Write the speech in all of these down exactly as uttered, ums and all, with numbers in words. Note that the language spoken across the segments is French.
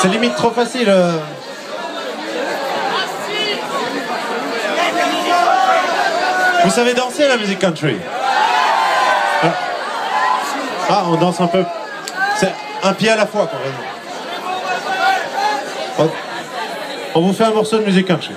C'est limite trop facile. Euh... Vous savez danser la musique country? Ah, ah on danse un peu. C'est un pied à la fois quand même. On vous fait un morceau de musique country.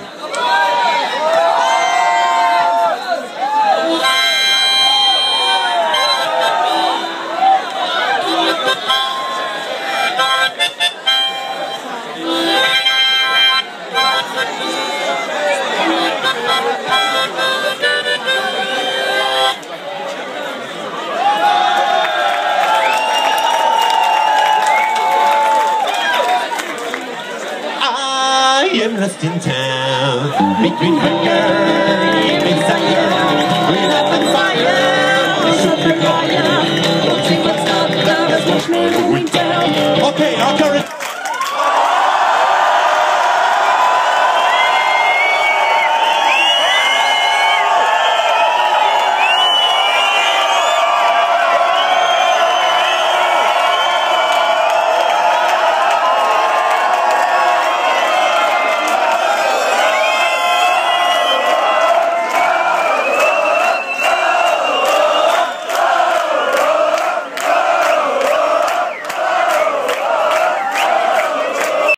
I am lost in town, between hunger and desire, with up and fire, super fire.